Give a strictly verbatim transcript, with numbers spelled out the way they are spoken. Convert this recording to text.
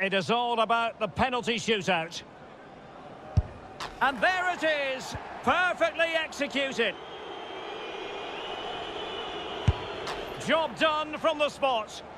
it is all about the penalty shootout. And there it is, perfectly executed. Job done from the spot.